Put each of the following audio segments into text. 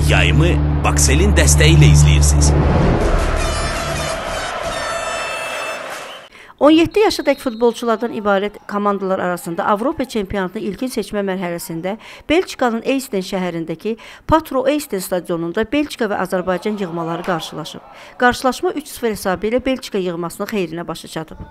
Yayımı Baksel'in dəstəyi ilə izləyirsiniz. 17 yaşadək futbolçulardan ibarət komandalar arasında Avropa çempionatının ilkin seçmə mərhələsində Belçikanın Eysden şəhərindəki Patro Eysden stadionunda Belçika və Azərbaycan yığmaları qarşılaşıb. Qarşılaşma 3-0 hesabı ilə Belçika yığmasının xeyrinə başa çatıb.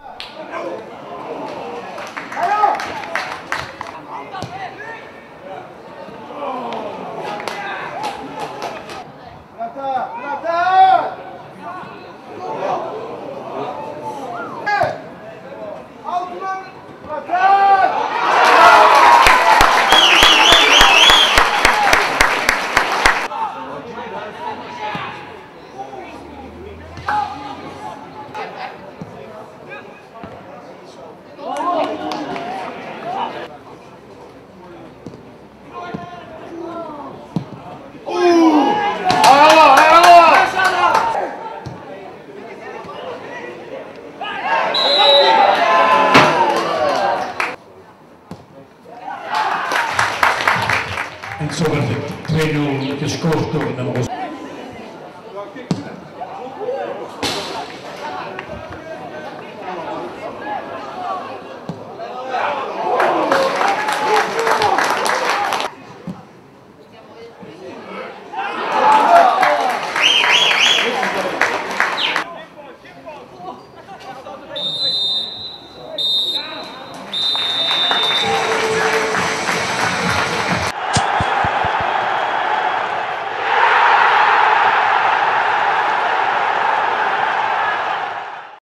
Insomma, 3-0 gescoord door nummer